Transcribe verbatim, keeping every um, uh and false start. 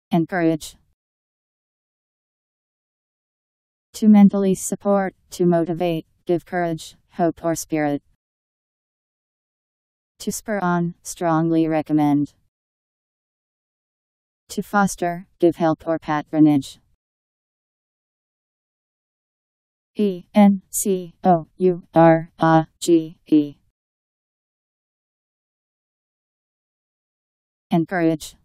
Encourage. To mentally support, to motivate, give courage, hope or spirit. To spur on, strongly recommend. To foster, give help or patronage. E N C O U R A G E. Encourage.